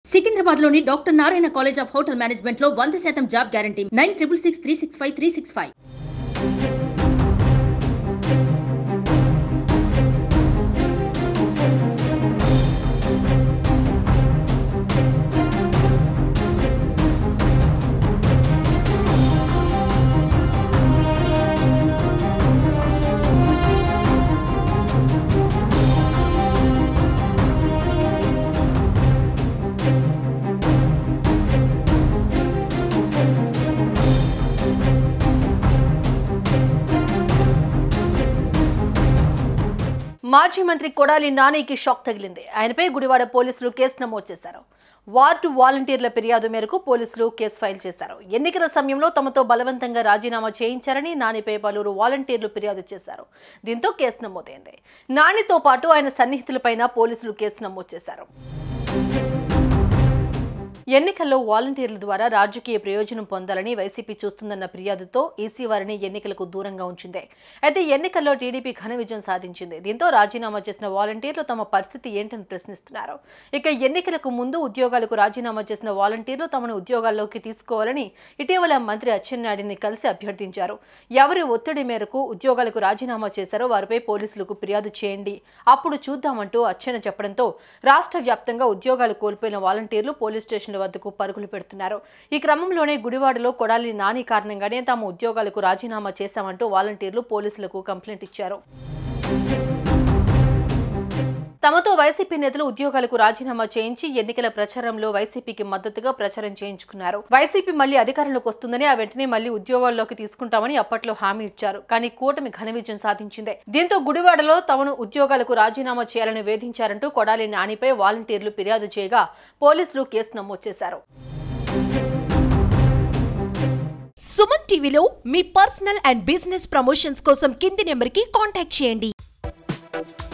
సికింద్రాబాద్లోని doctor Narayana college of hotel మేనేజ్మెంట్లో 100% job guarantee 966365 మాజీ మంత్రి కొడాలి నానికి షాక్ తగిలింది. ఆయనపై గుడివాడ పోలీసులు కేసు నమోదు చేశారు. వార్డు వాలంటీర్ల ఫిర్యాదు మేరకు పోలీసులు కేసు ఫైల్ చేశారు. ఎన్నికల సమయంలో తమతో బలవంతంగా రాజీనామా చేయించారని నానిపై పలువురు వాలంటీర్లు ఫిర్యాదు చేశారు. దీంతో కేసు నమోదైంది. నానితో పాటు ఆయన సన్నిహితులపైన పోలీసులు కేసు నమోదు చేశారు. ఎన్నికల్లో వాలంటీర్ల ద్వారా రాజకీయ ప్రయోజనం పొందాలని వైసీపీ చూస్తుందన్న ఫిర్యాదుతో ఈసీ వారిని ఎన్నికలకు దూరంగా ఉంచింది. అయితే ఎన్నికల్లో టీడీపీ ఘన విజయం సాధించింది. దీంతో రాజీనామా చేసిన వాలంటీర్లు తమ పరిస్థితి ఏంటని ప్రశ్నిస్తున్నారు. ఇక ఎన్నికలకు ముందు ఉద్యోగాలకు రాజీనామా చేసిన వాలంటీర్లు తమను ఉద్యోగాల్లోకి తీసుకోవాలని ఇటీవల మంత్రి అచ్చెన్నాయుడిని కలిసి అభ్యర్థించారు. ఎవరి ఒత్తిడి మేరకు ఉద్యోగాలకు రాజీనామా చేశారో వారిపై పోలీసులకు ఫిర్యాదు చేయండి, అప్పుడు చూద్దామంటూ అచ్చెన్న చెప్పడంతో రాష్ట్ర వ్యాప్తంగా ఉద్యోగాలు కోల్పోయిన వాలంటీర్లు పోలీస్ స్టేషన్ వద్దకు పరుగులు పెడుతున్నారు. ఈ క్రమంలోనే గుడివాడలో కొడాలి నాని కారణంగానే తాము ఉద్యోగాలకు రాజీనామా చేశామంటూ వాలంటీర్లు పోలీసులకు కంప్లైంట్ ఇచ్చారు. తమతో వైసీపీ నేతలు ఉద్యోగాలకు రాజీనామా చేయించి ఎన్నికల ప్రచారంలో వైసీపీకి మద్దతుగా ప్రచారం చేయించుకున్నారు. వైసీపీ మళ్లీ అధికారంలోకి వస్తుందని ఆ వెంటనే మళ్లీ ఉద్యోగాల్లోకి తీసుకుంటామని అప్పట్లో హామీ ఇచ్చారు. కానీ కూటమి ఘన విజయం సాధించింది. దీంతో గుడివాడలో తమను ఉద్యోగాలకు రాజీనామా చేయాలని వేధించారంటూ కొడాలి నానిపై వాలంటీర్లు ఫిర్యాదు చేయగా పోలీసులు కేసు నమోదు చేశారు. సుమన్ టీవీలో మీ పర్సనల్ అండ్ బిజినెస్ ప్రమోషన్స్ కోసం కింది నెంబర్కి కాంటాక్ట్ చేయండి.